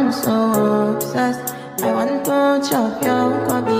I'm so obsessed. I want to chop your cup,